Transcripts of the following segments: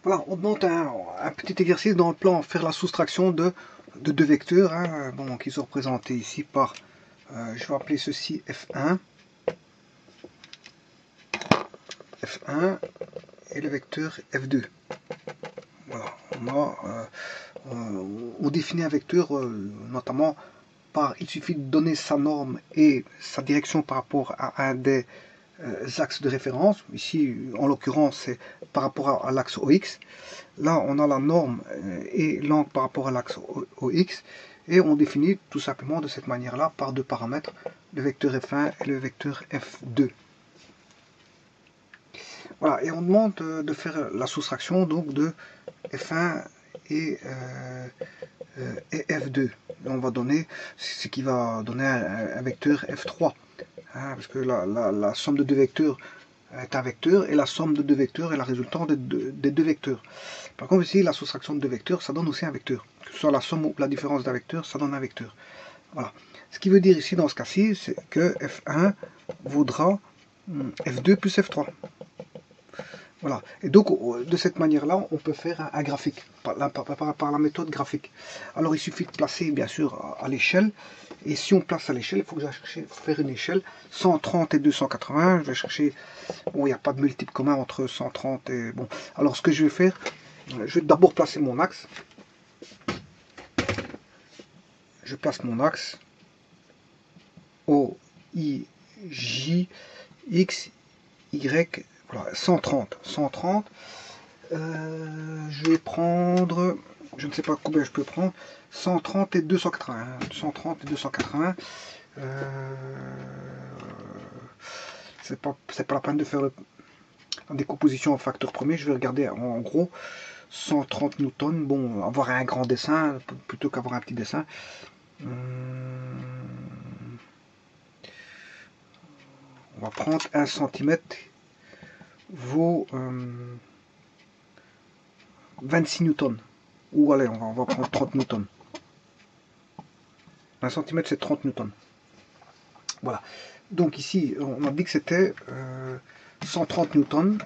Voilà, on demande un petit exercice dans le plan, faire la soustraction de deux vecteurs, hein, bon, qui sont représentés ici par, je vais appeler ceci F1, et le vecteur F2. Voilà, on définit un vecteur notamment par, il suffit de donner sa norme et sa direction par rapport à un des axes de référence. Ici, en l'occurrence, c'est par rapport à l'axe OX. Là, on a la norme et l'angle par rapport à l'axe OX. Et on définit tout simplement de cette manière-là par deux paramètres, le vecteur F1 et le vecteur F2. Voilà, et on demande de faire la soustraction donc de F1 et F2. Et on va donner ce qui va donner un vecteur F3. Hein, parce que la somme de deux vecteurs est un vecteur, et la somme de deux vecteurs est la résultante des deux vecteurs. Par contre, ici, la soustraction de deux vecteurs, ça donne aussi un vecteur. Que ce soit la somme ou la différence d'un vecteur, ça donne un vecteur. Voilà. Ce qui veut dire ici, dans ce cas-ci, c'est que F1 vaudra F2 plus F3. Voilà. Et donc, de cette manière-là, on peut faire un graphique, par la méthode graphique. Alors, il suffit de placer, bien sûr, à l'échelle. Et si on place à l'échelle, il faut que j'aille chercher, faire une échelle. 130 et 280, je vais chercher... Bon, il n'y a pas de multiple commun entre 130 et... Bon, alors, ce que je vais faire, je vais d'abord placer mon axe. Je place mon axe. O, I, J, X, Y... Voilà, 130. Je vais prendre, je ne sais pas combien je peux prendre, 130 et 280. 130 et 280. C'est pas la peine de faire la décomposition en facteur premier. Je vais regarder en gros 130 newtons. Bon, avoir un grand dessin plutôt qu'avoir un petit dessin. On va prendre 1 cm vaut 26 newtons. Ou allez, on va prendre 30 newtons. 1 cm c'est 30 newtons. Voilà. Donc ici, on a dit que c'était 130 newtons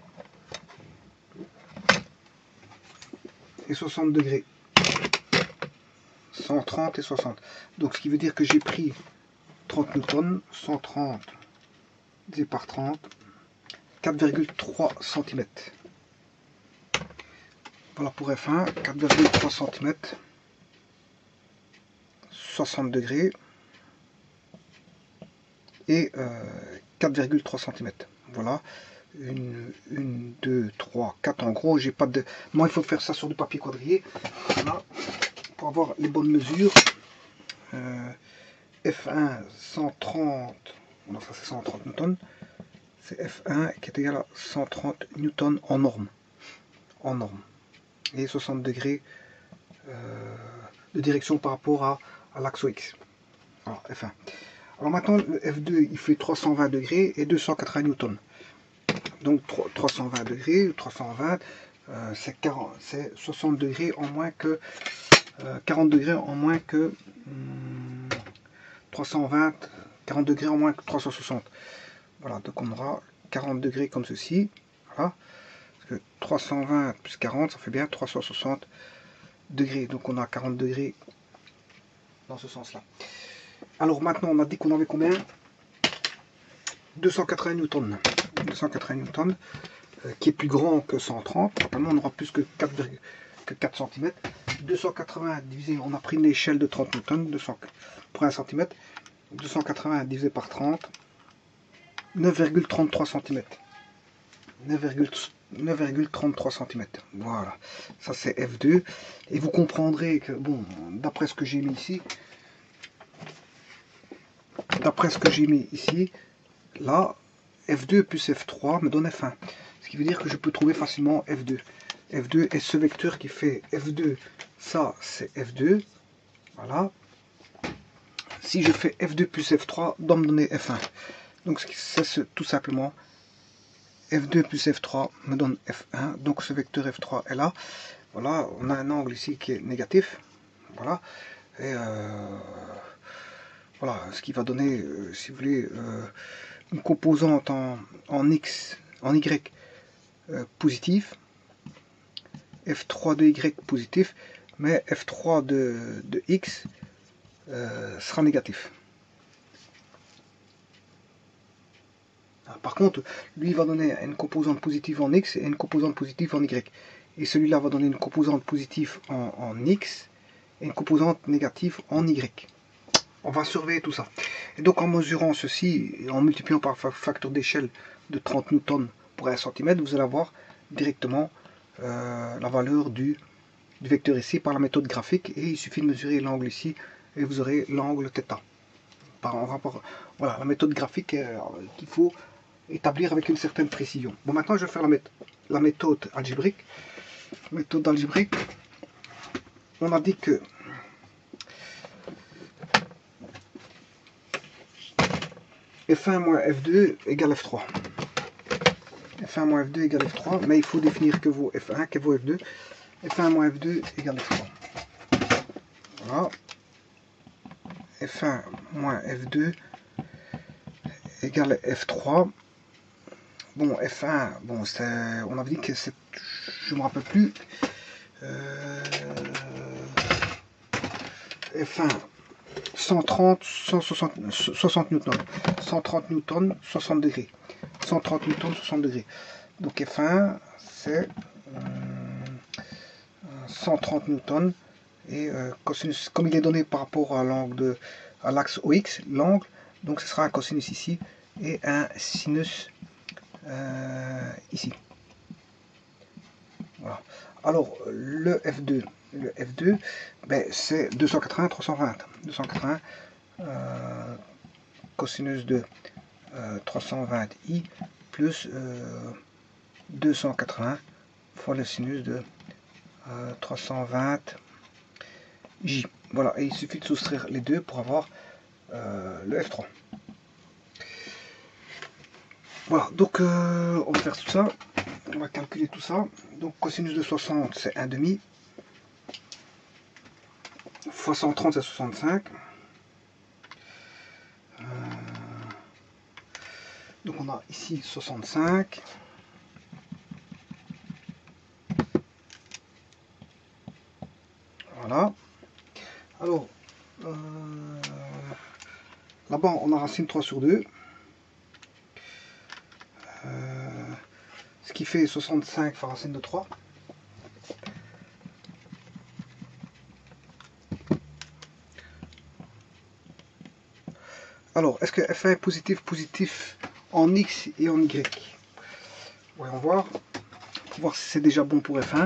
et 60 degrés. 130 et 60. Donc ce qui veut dire que j'ai pris 30 newtons, 130 divisé par 30, 4,3 cm. Voilà pour F1, 4,3 cm, 60 degrés et 4,3 cm. Voilà, 1, 2, 3, 4 en gros. J'ai pas de. Moi, il faut faire ça sur du papier quadrillé. Voilà, pour avoir les bonnes mesures. F1 130, non, ça c'est 130 newtons. C'est F1 qui est égal à 130 newtons en norme. Et 60 degrés de direction par rapport à l'axe X. Alors F1. Alors maintenant le F2 il fait 320 degrés et 280 newtons. Donc 320 degrés, 320 c'est 60 degrés en moins que 40 degrés en moins que 320, 40 degrés en moins que 360. Voilà, donc on aura 40 degrés comme ceci. Voilà. Parce que 320 plus 40, ça fait bien 360 degrés. Donc on a 40 degrés dans ce sens-là. Alors maintenant, on a dit qu'on avait combien? 280 newtons. 280 newtons, qui est plus grand que 130. Normalement, on aura plus que 4 cm. 280 divisé, on a pris une échelle de 30 newtons, 200 pour 1 cm. 280 divisé par 30, 9,33 cm. 9,33 cm. Voilà, ça c'est F2. Et vous comprendrez que, bon, d'après ce que j'ai mis ici, là, F2 plus F3 me donne F1. Ce qui veut dire que je peux trouver facilement F2. F2 est ce vecteur qui fait F2, ça c'est F2. Voilà. Si je fais F2 plus F3, doit me donner F1. Donc c'est tout simplement F2 plus F3 me donne F1. Donc ce vecteur F3 est là. Voilà, on a un angle ici qui est négatif. Voilà. Et voilà, ce qui va donner, si vous voulez, une composante en X, en Y positif, f3 de y positif, mais f3 de x sera négatif. Par contre, lui va donner une composante positive en x et une composante positive en y. Et celui-là va donner une composante positive en x et une composante négative en y. On va surveiller tout ça. Et donc en mesurant ceci, en multipliant par facteur d'échelle de 30 newtons pour 1 cm, vous allez avoir directement la valeur du vecteur ici par la méthode graphique. Et il suffit de mesurer l'angle ici et vous aurez l'angle θ. En rapport, voilà, la méthode graphique qu'il faut établir avec une certaine précision. Bon, maintenant je vais faire la méthode algébrique. Méthode algébrique, on a dit que f1 moins f2 égale f3. f1 moins f2 égale f3, mais il faut définir que vaut f1, que vaut f2. f1 moins f2 égale f3. Voilà. f1 moins f2 égale f3. Bon, F1, bon, on avait dit que c'est, je me rappelle plus, F1, 130, 160, 60 newtons, 130 newtons, 60 degrés, 130 newtons, 60 degrés. Donc F1, c'est 130 newtons, et cosinus, comme il est donné par rapport à l'angle à l'axe OX, l'angle, donc ce sera un cosinus ici, et un sinus ici. Voilà. Alors le F2 ben, c'est 280 320. 280 cosinus de 320i plus 280 fois le sinus de 320j. Voilà, et il suffit de soustraire les deux pour avoir le F3. Voilà, donc on va faire tout ça, on va calculer tout ça. Donc cosinus de 60 c'est 1,5, fois 130 c'est 65. Donc on a ici 65. Voilà. Alors, là-bas on a racine 3 sur 2. Ce qui fait 65 fois racine de 3. Alors, est-ce que F1 est positif en X et en Y? Voyons voir. Pour voir si c'est déjà bon pour F1.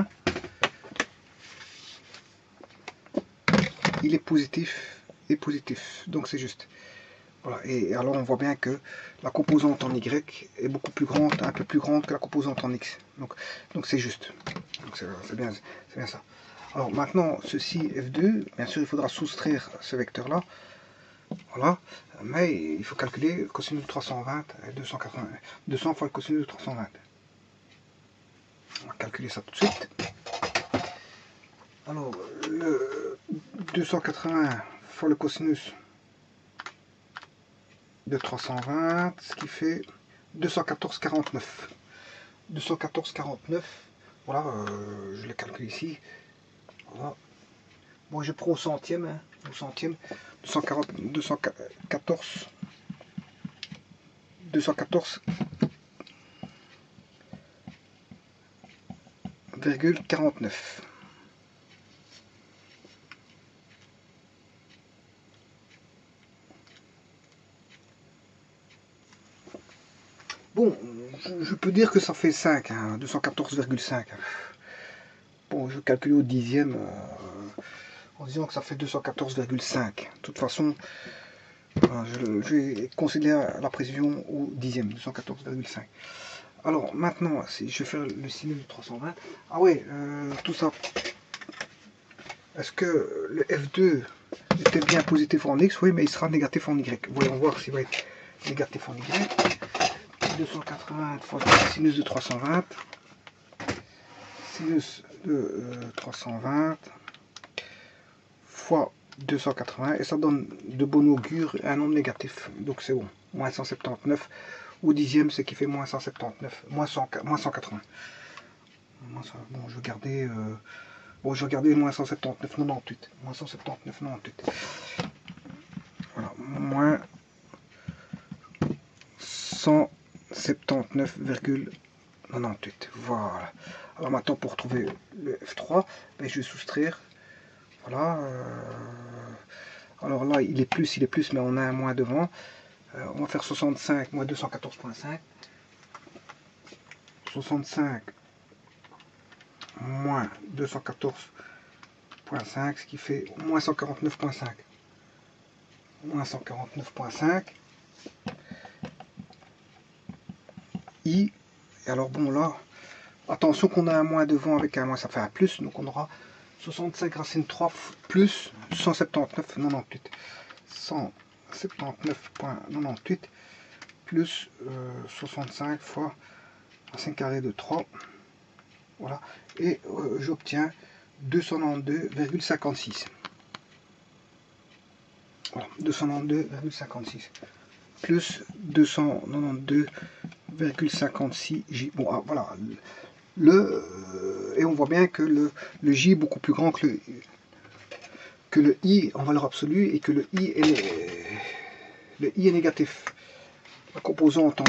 Il est positif et positif. Donc c'est juste. Voilà. Et alors on voit bien que la composante en Y est beaucoup plus grande, un peu plus grande que la composante en X. Donc c'est juste. Donc c'est bien ça. Alors maintenant, ceci F2, bien sûr il faudra soustraire ce vecteur-là. Voilà, mais il faut calculer le cosinus de 320 et 200 fois le cosinus de 320. On va calculer ça tout de suite. Alors, le 280 fois le cosinus de 320, ce qui fait 214,49. 214,49. Voilà, je le calcule ici. Voilà. Bon, je prends au centième, hein, au centième. 214,49. Bon, je peux dire que ça fait 5, hein, 214,5. Bon, je calcule au dixième en disant que ça fait 214,5. De toute façon, je vais considérer la précision au dixième, 214,5. Alors maintenant, si je fais le sinus de 320, ah ouais, tout ça, est-ce que le F2 était bien positif en X? Oui, mais il sera négatif en Y. Voyons voir s'il va être négatif en Y. 280 fois sinus de 320, sinus de 320 fois 280, et ça donne de bon augure un nombre négatif, donc c'est bon, moins 179, ou dixième, ce qui fait moins 179, moins 180. Bon, je vais garder... bon, je vais garder moins 179,98. Moins 179,98. Voilà, moins 179,98. Voilà. Alors maintenant, pour trouver le F3, ben, je vais soustraire. Voilà. Alors là, il est plus, mais on a un moins devant. On va faire 65 moins 214,5. 65 moins 214,5, ce qui fait moins 149,5. Moins 149,5. I. Et alors bon là, attention qu'on a un moins devant avec un moins, ça fait un plus. Donc on aura 65 racine 3 plus 179,98. 179,98 plus 65 fois racine carrée de 3. Voilà. Et j'obtiens 292,56. Voilà, 292,56 plus 292,56 J. Bon, ah, voilà. Et on voit bien que le J est beaucoup plus grand que le I en valeur absolue et que le I est négatif. La composante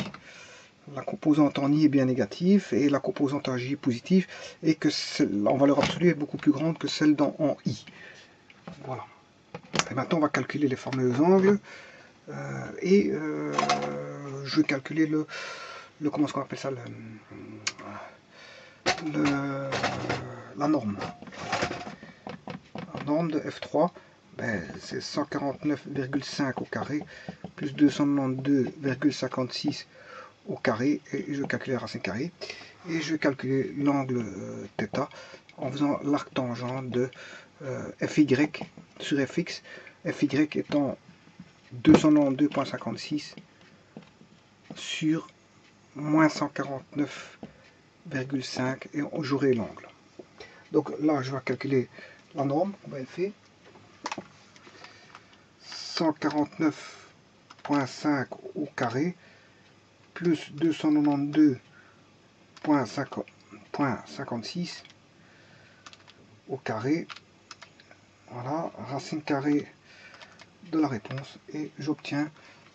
en I est bien négative et la composante en J est positive et que celle en valeur absolue est beaucoup plus grande que celle en I. Voilà. Et maintenant on va calculer les fameux angles je vais calculer le comment est-ce qu'on appelle ça, la norme. La norme de F3, ben, c'est 149,5 au carré plus 292,56 au carré, et je vais calculer la racine carrée et je vais calculer l'angle θ en faisant l'arc tangent de Fy sur Fx, Fy étant 292,56 sur moins 149,5 et j'aurai l'angle. Donc là je vais calculer la norme, on va elle fait 149,5 au carré plus 292,56 au carré. Voilà, racine carrée de la réponse et j'obtiens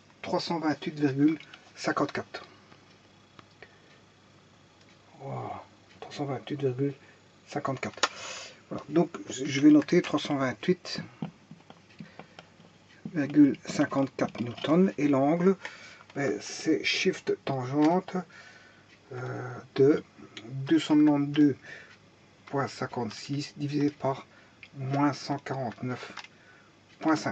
328,54. Voilà, 328,54. Voilà, donc je vais noter 328,54 newtons et l'angle, c'est shift tangente de 292,56 divisé par moins 149,5.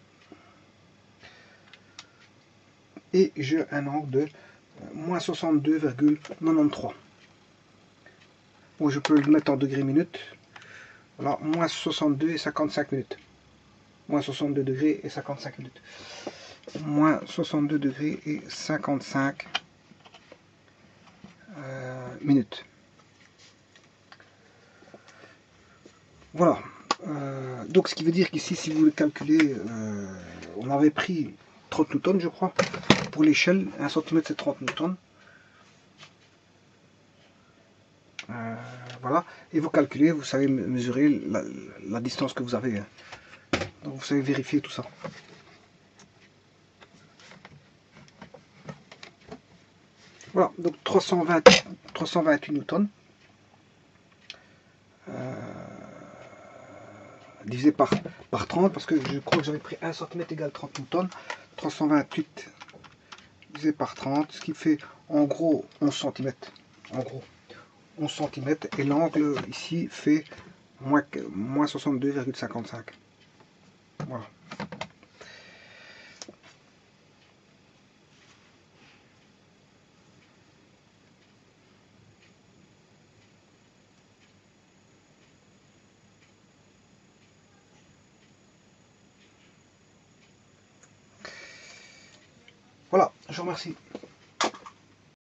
Et j'ai un angle de moins 62,93. Bon, je peux le mettre en degrés minutes. Voilà, moins 62 et 55 minutes. Moins 62 degrés et 55 minutes. Moins 62 degrés et 55 minutes. Voilà. Donc ce qui veut dire qu'ici, si vous le calculez, on avait pris 30 newtons, je crois. Pour l'échelle, 1 cm c'est 30 newtons. Voilà. Et vous calculez, vous savez mesurer la distance que vous avez. Donc vous savez vérifier tout ça. Voilà, donc 328 newtons divisé par 30, parce que je crois que j'avais pris 1 cm égale 30 newtons. 328 divisé par 30, ce qui fait en gros 11 cm. En gros, 11 cm. Et l'angle ici fait moins 62,55. Voilà. Voilà, je vous remercie.